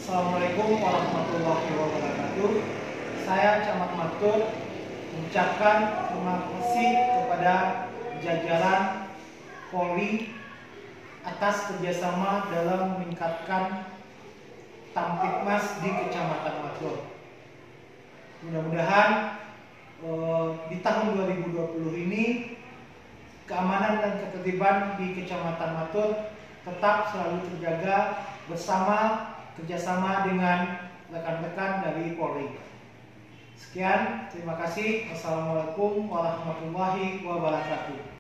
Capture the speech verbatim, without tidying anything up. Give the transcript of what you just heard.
Assalamualaikum warahmatullahi wabarakatuh. Saya Camat Matur mengucapkan terima kasih kepada jajaran Polri atas kerjasama dalam meningkatkan Kamtibmas di Kecamatan Matur. Mudah-mudahan eh, di tahun dua ribu dua puluh ini keamanan dan ketertiban di Kecamatan Matur tetap selalu terjaga bersama kerjasama dengan rekan-rekan dari Polri. Sekian, terima kasih. Wassalamualaikum warahmatullahi wabarakatuh.